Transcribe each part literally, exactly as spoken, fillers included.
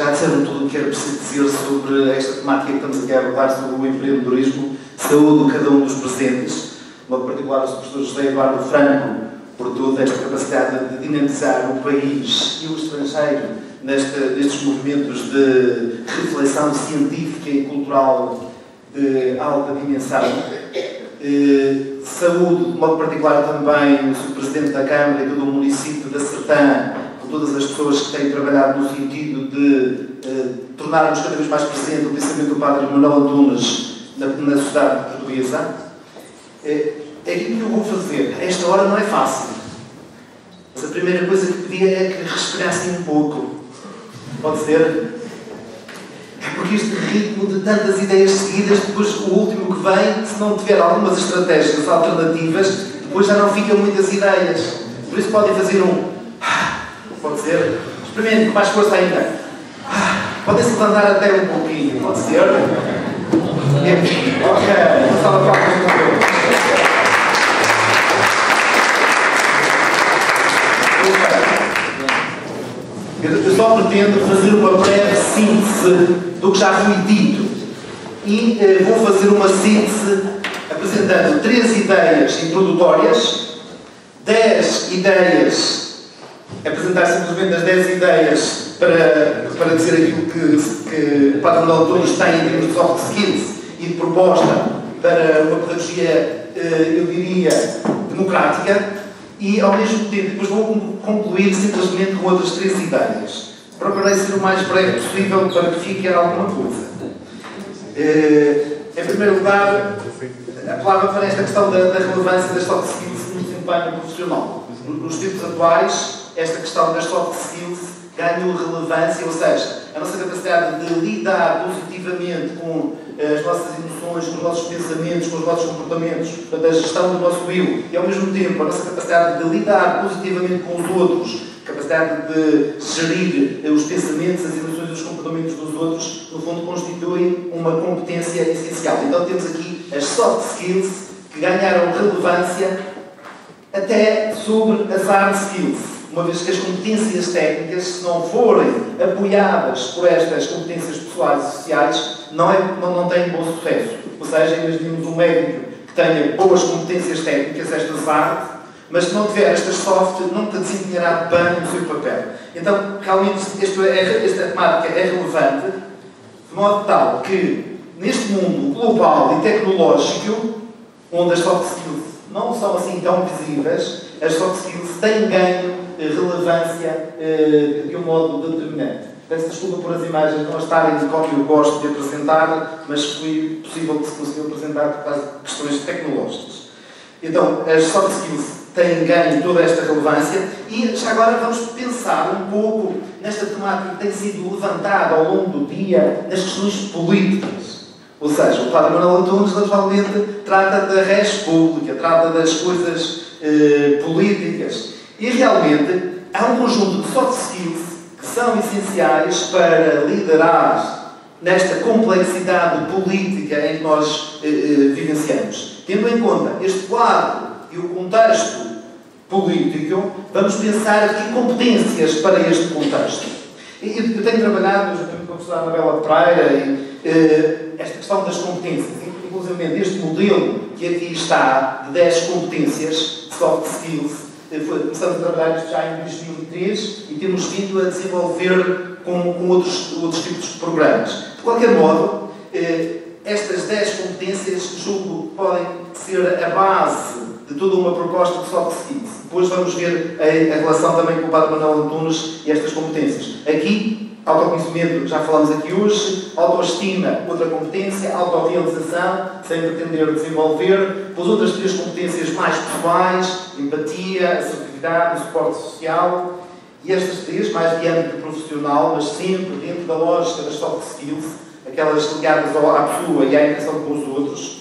já disseram tudo o que era preciso dizer sobre esta temática que estamos aqui a abordar, sobre o empreendedorismo. Saúdo cada um dos presentes, de modo particular o professor José Eduardo Franco, por toda esta capacidade de dinamizar o país e o estrangeiro nesta, nestes movimentos de reflexão científica e cultural de alta dimensão. Eh, saúdo, de modo particular, também o senhor Presidente da Câmara e todo o município da Sertã, com todas as pessoas que têm trabalhado no sentido de eh, tornarmos cada vez mais presente o pensamento do Padre Manuel Antunes na, na sociedade portuguesa. Eh, é aquilo que eu vou fazer. A esta hora não é fácil. Mas a primeira coisa que pedia é que respirassem um pouco. Pode ser? É porque este ritmo de tantas ideias seguidas, depois o último que vem, se não tiver algumas estratégias alternativas, depois já não ficam muitas ideias. Por isso podem fazer um... Pode ser? Experimentem com mais força ainda. Podem-se levantar até um pouquinho. Pode ser? E aqui. Ok. Uma salva de palmas para todos. Eu só pretendo fazer uma breve síntese do que já foi dito e eh, vou fazer uma síntese apresentando três ideias introdutórias, dez ideias, apresentar simplesmente as dez ideias para, para dizer aquilo que, que o Padre Manuel Antunes tem em termos de soft skills e de proposta para uma pedagogia, eh, eu diria, democrática. E, ao mesmo tempo, depois vou concluir simplesmente com outras três ideias. Procurei ser o mais breve possível para que fique alguma coisa. Em primeiro lugar, a palavra para esta questão da, da relevância das soft skills no desempenho profissional. Nos tempos atuais, esta questão das soft skills ganhou relevância, ou seja, a nossa capacidade de lidar positivamente com as nossas emoções, com os nossos pensamentos, com os nossos comportamentos, portanto, a gestão do nosso eu, e ao mesmo tempo a nossa capacidade de lidar positivamente com os outros, capacidade de gerir os pensamentos, as emoções e os comportamentos dos outros, no fundo constituem uma competência essencial. Então temos aqui as soft skills que ganharam relevância até sobre as hard skills. Uma vez que as competências técnicas, se não forem apoiadas por estas competências pessoais e sociais, não, é, não, não têm bom sucesso. Ou seja, imaginemos um médico que tenha boas competências técnicas, estas hard, mas se não tiver estas soft, não te desempenhará bem o seu papel. Então, realmente, este é, esta temática é relevante, de modo tal que, neste mundo global e tecnológico, onde as soft skills não são assim tão visíveis, as soft skills têm ganho relevância eh, de um modo determinante. Peço desculpa por as imagens não estarem como eu gosto de apresentar, mas foi possível que se conseguiu apresentar por causa de questões tecnológicas. Então, as soft skills têm ganho toda esta relevância e já agora vamos pensar um pouco nesta temática que tem sido levantada ao longo do dia nas questões políticas. Ou seja, o Padre Manuel Antunes, naturalmente, trata da res pública, trata das coisas eh, políticas. E realmente há um conjunto de soft skills que são essenciais para liderar nesta complexidade política em que nós eh, eh, vivenciamos. Tendo em conta este quadro e o contexto político, vamos pensar aqui competências para este contexto. E, eu tenho trabalhado, junto com a professora Anabela Pereira, e, eh, esta questão das competências, inclusive este modelo que aqui está, de dez competências, de soft skills. Começamos a trabalhar isto já em dois mil e três e temos vindo a desenvolver com, com outros, outros tipos de programas. De qualquer modo, eh, estas dez competências, julgo, podem ser a base de toda uma proposta de soft skills. Depois vamos ver a, a relação também com o Padre Manuel Antunes e estas competências. Aqui, autoconhecimento, já falamos aqui hoje, autoestima, outra competência, autorrealização, sem pretender desenvolver, depois outras três competências mais pessoais, empatia, assertividade, suporte social, e estas três, mais de âmbito profissional, mas sempre dentro da lógica das soft skills, aquelas ligadas à pessoa e à interação com os outros.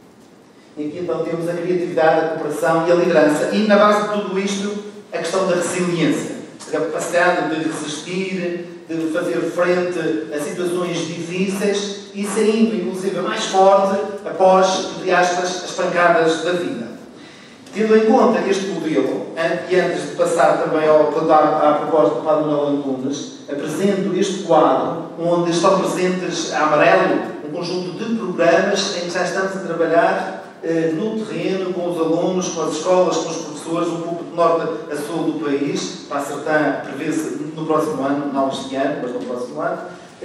E aqui então temos a criatividade, a cooperação e a liderança, e na base de tudo isto, a questão da resiliência, a capacidade de resistir, de fazer frente a situações difíceis e saindo, inclusive, mais forte após, entre aspas, as pancadas da vida. Tendo em conta este modelo, e antes de passar também ao, à, à proposta do Padre Manuel Antunes, apresento este quadro onde estão presentes a amarelo um conjunto de programas em que já estamos a trabalhar eh, no terreno, com os alunos, com as escolas, com os professores, um pouco de norte a sul do país. Para a Sertã prevê-se no próximo ano, não este ano, mas no próximo ano.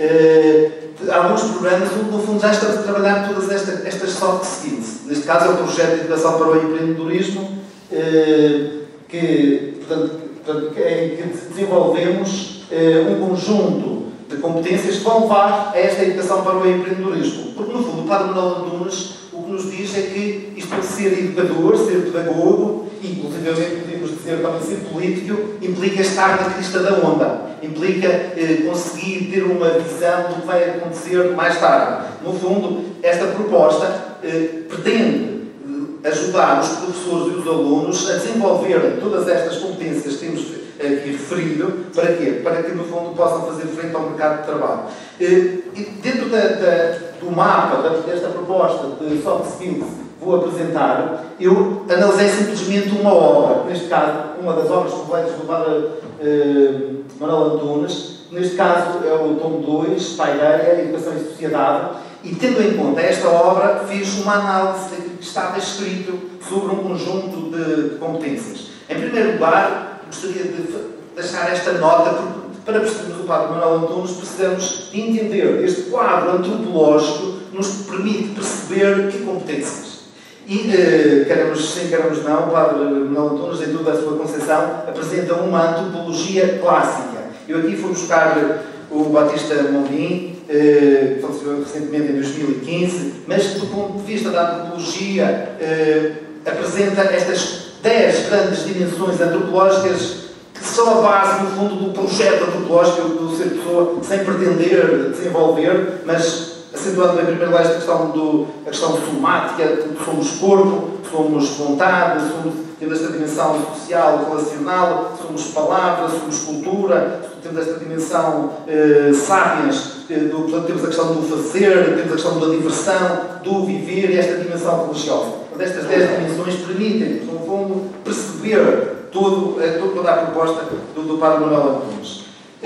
Eh, alguns programas, no fundo, já estamos a trabalhar todas estas, estas soft skills. Neste caso é o projeto de educação para o empreendedorismo, eh, que, portanto, portanto, em que desenvolvemos eh, um conjunto de competências que vão levar a esta educação para o empreendedorismo. Porque, no fundo, o Padre Manuel Antunes o que nos diz é que isto de ser educador, ser pedagogo, inclusive podemos dizer também ser político, implica estar na crista da onda, implica eh, conseguir ter uma visão do que vai acontecer mais tarde. No fundo, esta proposta eh, pretende eh, ajudar os professores e os alunos a desenvolverem todas estas competências que temos aqui referido. Para quê? Para que, no fundo, possam fazer frente ao mercado de trabalho. Eh, e dentro da, da, do mapa desta proposta de soft skills vou apresentar, eu analisei simplesmente uma obra, neste caso, uma das obras completas do Padre eh, Manuel Antunes, neste caso é o tomo dois, Paideia, Educação e Sociedade, e tendo em conta esta obra, fiz uma análise daquilo que estava escrito sobre um conjunto de, de competências. Em primeiro lugar, gostaria de deixar esta nota, porque para percebermos o Padre Manuel Antunes, precisamos de entender este quadro antropológico que nos permite perceber que competências. E, eh, queremos sim, queremos não, o Padre Manuel Antunes, em toda a sua concepção, apresenta uma antropologia clássica. Eu aqui fui buscar o Batista Mondin, eh, que faleceu recentemente em dois mil e quinze, mas do ponto de vista da antropologia, eh, apresenta estas dez grandes dimensões antropológicas que são a base, no fundo, do projeto antropológico do ser pessoa, sem pretender desenvolver, mas acentuando em primeiro lugar esta questão, do, a questão somática, que somos corpo, somos vontade, somos, temos esta dimensão social, relacional, somos palavra, somos cultura, temos esta dimensão eh, sapiens, eh, do, portanto, temos a questão do fazer, temos a questão da diversão, do viver e esta dimensão religiosa. Portanto, estas dez dimensões permitem, no fundo, perceber todo, toda a proposta do, do Padre Manuel Antunes.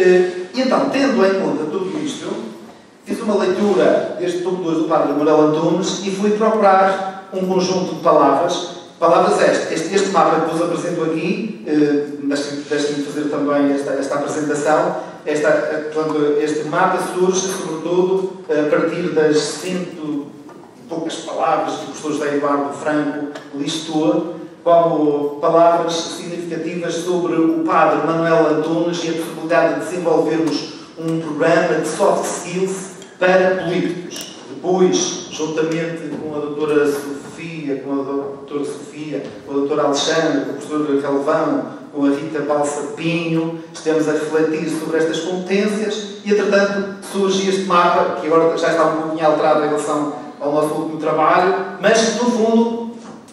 E então, tendo em conta tudo isto, fiz uma leitura deste tomo dois do Padre Manuel Antunes e fui procurar um conjunto de palavras. Palavras estas. Este, este mapa que vos apresento aqui, eh, deixem-me fazer também esta, esta apresentação. Esta, portanto, este mapa surge, sobretudo, a partir das cento e poucas palavras que o professor José Eduardo Franco listou como palavras significativas sobre o Padre Manuel Antunes e a possibilidade de desenvolvermos um programa de soft skills para políticos. Depois, juntamente com a doutora Sofia, com a doutora Sofia, com a doutora Alexandre, com o professor Galvão, com a Rita Balsa Pinho, estamos a refletir sobre estas competências e, entretanto, surge este mapa, que agora já está um pouquinho alterado em relação ao nosso último trabalho, mas, no fundo,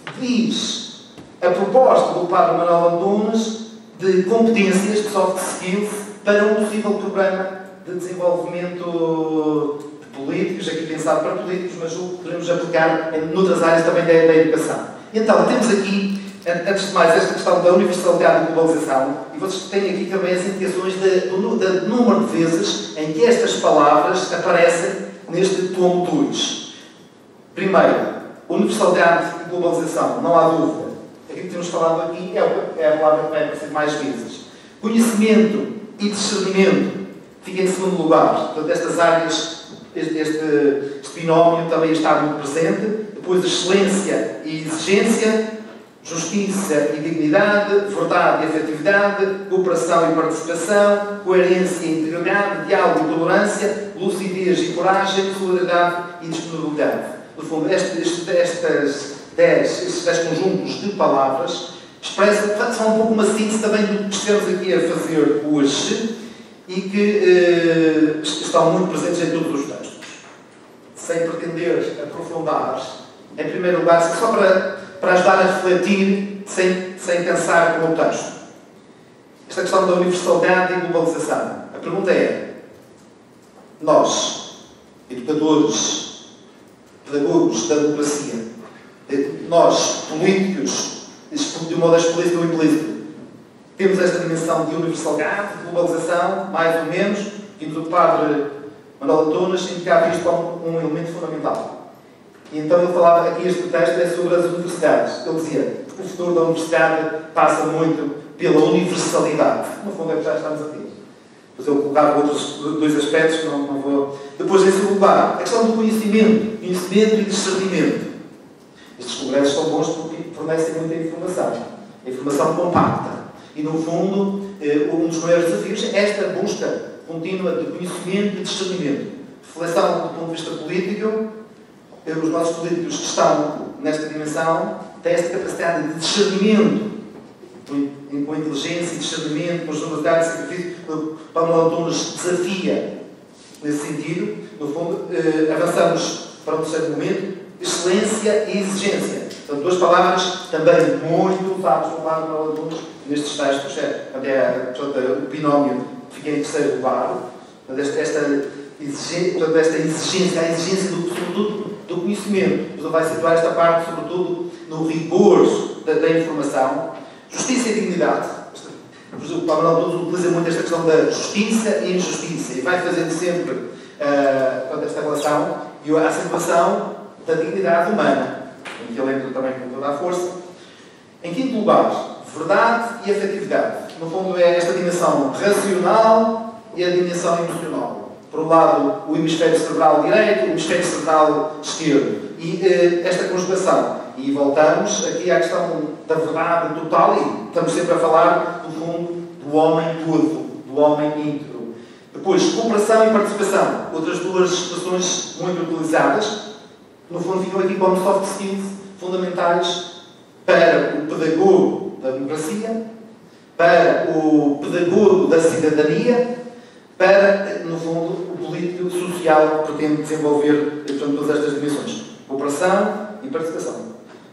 diz a proposta do Padre Manuel Antunes de competências, de soft skills, para um possível programa de desenvolvimento de políticos, aqui pensado para políticos, mas o podemos aplicar em outras áreas também da, da educação. Então, temos aqui, antes de mais, esta questão da universalidade e globalização, e vocês têm aqui também as indicações de, do, do número de vezes em que estas palavras aparecem neste tomo dois. Primeiro, universalidade e globalização, não há dúvida. Aquilo que temos falado aqui é, é a palavra que vai aparecer mais vezes. Conhecimento e discernimento fica em segundo lugar. Portanto, estas áreas, este, este, este binómio também está muito presente. Depois, excelência e exigência, justiça e dignidade, verdade e afetividade, cooperação e participação, coerência e integridade, diálogo e tolerância, lucidez e coragem, solidariedade e disponibilidade. No fundo, este, este, estas dez, estes dez conjuntos de palavras expressam, são um pouco uma síntese também do que estamos aqui a fazer hoje e que eh, estão muito presentes em todos os textos. Sem pretender aprofundar, em primeiro lugar, só para, para ajudar a refletir, sem, sem pensar com o texto. Esta questão da universalidade e globalização. A pergunta é: nós, educadores, pedagogos da democracia, nós, políticos de um modo explícito ou implícito. Temos esta dimensão de universalidade, de globalização, mais ou menos, e o padre Manuel Antunes indicava isto como um elemento fundamental. E então ele falava, aqui este texto é sobre as universidades. Ele dizia que o futuro da universidade passa muito pela universalidade. No fundo é que já estamos aqui. Depois eu colocava outros dois aspectos que não, não vou... Depois, em segundo lugar, a questão do conhecimento. Conhecimento e discernimento. Estes congressos são bons porque fornecem muita informação. A informação compacta. E, no fundo, um dos maiores desafios é esta busca contínua de conhecimento e discernimento. Reflexão do ponto de vista político. Os nossos políticos que estão nesta dimensão têm esta capacidade de discernimento, com inteligência e discernimento, com generosidade e sacrifício. O Paulo Antunes desafia nesse sentido. No fundo, avançamos para um terceiro momento: excelência e exigência. São duas palavras também muito usadas pelo Paulo Antunes nestes textos. É, portanto, o binómio fica em terceiro lugar. Esta, esta, exigência, esta exigência, a exigência do, sobretudo, do conhecimento. Mas ele vai situar esta parte, sobretudo, no rigor da, da informação. Justiça e dignidade. Por exemplo, o Paulo Antunes utiliza muito esta questão da justiça e injustiça. E vai fazendo sempre uh, esta relação e a acentuação da dignidade humana, em que ele entra também com toda a força. Em quinto lugar, verdade e afetividade. No fundo, é esta dimensão racional e a dimensão emocional. Por um lado, o hemisfério cerebral direito, o hemisfério cerebral esquerdo. E uh, esta conjugação. E voltamos aqui à questão da verdade total, e estamos sempre a falar, no fundo, do homem todo, do homem íntegro. Depois, cooperação e participação. Outras duas expressões muito utilizadas. No fundo, ficam aqui como soft skills fundamentais para o pedagogo da democracia, para o pedagogo da cidadania, para, no fundo, o político social que pretende desenvolver, portanto, todas estas dimensões. Cooperação e participação.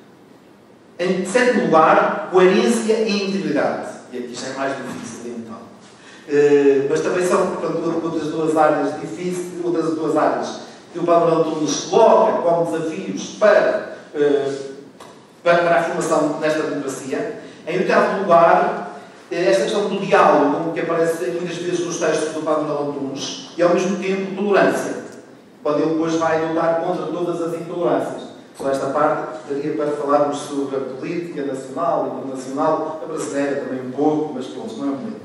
Em sétimo lugar, coerência e integridade. E aqui já é mais difícil, então. Uh, mas também são, portanto, outras duas áreas difíceis, outras duas áreas que o Paulo Antunes coloca como desafios para, uh, para, para a formação nesta democracia. Em oitavo lugar, esta questão do diálogo, que aparece muitas vezes nos textos do Paulo Antunes, e ao mesmo tempo tolerância, quando ele depois vai lutar contra todas as intolerâncias. Só esta parte daria para falarmos sobre a política nacional e internacional, a brasileira também um pouco, mas pronto, não é um momento.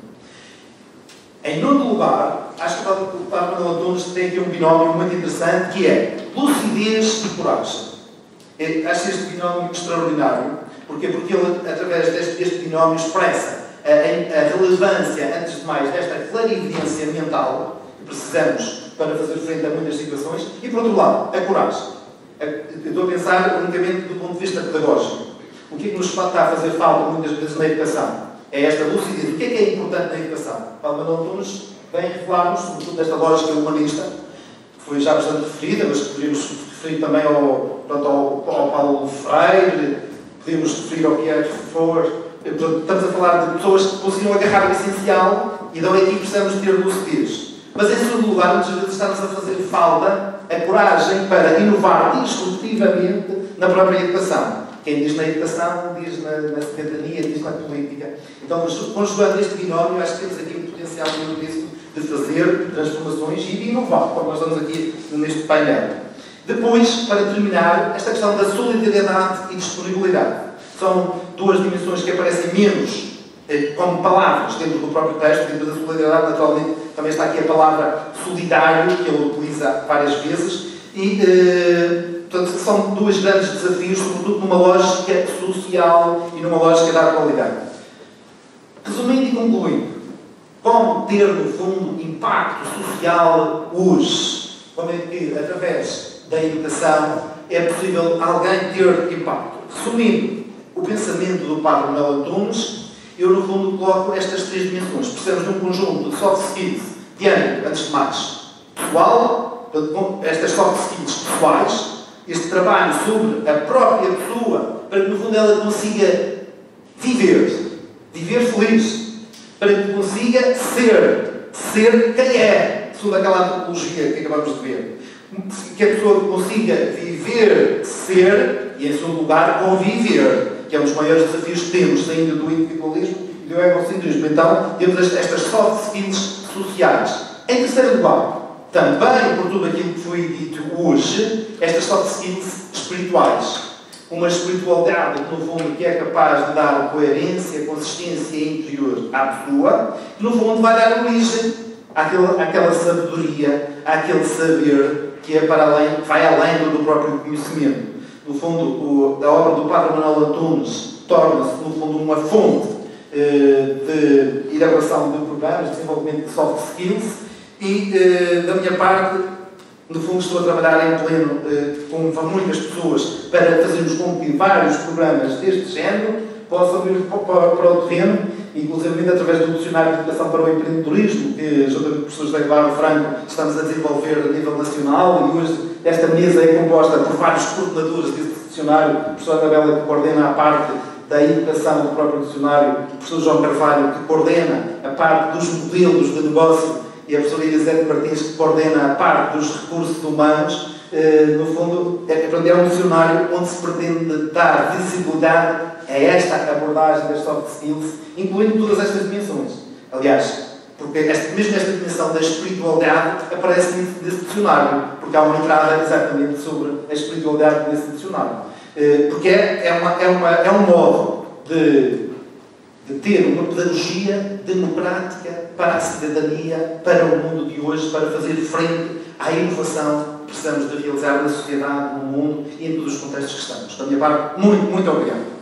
Em nono lugar, acho que o Paulo Antunes tem aqui um binómio muito interessante, que é lucidez e coragem. Eu acho este binómio extraordinário. Porquê? Porque ele, através deste, deste binómio, expressa a, a relevância, antes de mais, desta clarividência mental que precisamos para fazer frente a muitas situações, e, por outro lado, a coragem. Eu estou a pensar unicamente do ponto de vista pedagógico. O que é que nos está a fazer falta muitas vezes na educação? É esta lucidez. O que é que é importante na educação? Paulo Antunes vem revelar-nos, sobretudo desta lógica humanista, que foi já bastante referida, mas podemos referir também ao, pronto, ao, ao Paulo Freire, podemos referir ao Pierre Foucault. Estamos a falar de pessoas que conseguiram agarrar o essencial, e daí aqui precisamos ter lucidez. Mas, em segundo lugar, muitas vezes estamos a fazer falta a coragem para inovar disruptivamente na própria educação. Quem diz na educação, diz na, na cidadania, diz na política. Então, conjugando este binómio, acho que temos aqui um potencial muito de fazer transformações e de inovar, como nós estamos aqui neste painel. Depois, para terminar, esta questão da solidariedade e disponibilidade. São duas dimensões que aparecem menos como palavras dentro do próprio texto. Dentro da solidariedade, naturalmente, também está aqui a palavra solidário, que ele utiliza várias vezes, e eh, portanto, são dois grandes desafios, sobretudo numa lógica social e numa lógica da atualidade. Resumindo e concluindo, como ter, no fundo, impacto social hoje? Como é que, através da educação, é possível alguém ter impacto? Resumindo o pensamento do padre Manuel Antunes, eu, no fundo, coloco estas três dimensões. Precisamos de um conjunto de soft skills de âmbito, antes de mais, pessoal, estas soft skills pessoais, este trabalho sobre a própria pessoa, para que, no fundo, ela consiga viver, viver feliz, para que consiga ser, ser quem é, segundo aquela antropologia que acabamos de ver. Que a pessoa consiga viver, ser, e, em segundo lugar, conviver. Que que é um dos maiores desafios que temos, saindo do individualismo e do egocentrismo. Então, temos estas soft skills sociais. Em terceiro lugar, também, por tudo aquilo que foi dito hoje, estas soft skills espirituais. Uma espiritualidade que, no fundo, que é capaz de dar coerência, consistência interior à pessoa, que, no fundo, vai dar origem àquela, àquela sabedoria, àquele saber que é para além, vai além do, do próprio conhecimento. No fundo, o, a obra do Padre Manuel Antunes torna-se, no fundo, uma fonte eh, de elaboração de programas, de desenvolvimento de soft skills e, eh, da minha parte, no fundo, estou a trabalhar em pleno eh, com muitas pessoas para fazermos com que vários programas deste género possam ir para, para o terreno, inclusive através do Dicionário de Educação para o Empreendedorismo, que, juntamente com o professor José Eduardo Franco, estamos a desenvolver a nível nacional, e hoje esta mesa é composta por vários coordenadores deste dicionário, o professor Anabela, que coordena a parte da educação do próprio dicionário, o professor João Carvalho, que coordena a parte dos modelos de negócio, e a professora Elisete Martins, que coordena a parte dos recursos humanos. No fundo, é um dicionário onde se pretende dar visibilidade a esta abordagem das soft skills, incluindo todas estas dimensões. Aliás, porque esta, mesmo esta dimensão da espiritualidade aparece nesse dicionário, porque há uma entrada exatamente sobre a espiritualidade nesse dicionário. Porque é, é, uma, é, uma, é um modo de, de ter uma pedagogia democrática para a cidadania, para o mundo de hoje, para fazer frente à inovação que precisamos de realizar na sociedade, no mundo e em todos os contextos que estamos. Da minha parte, muito, muito obrigado.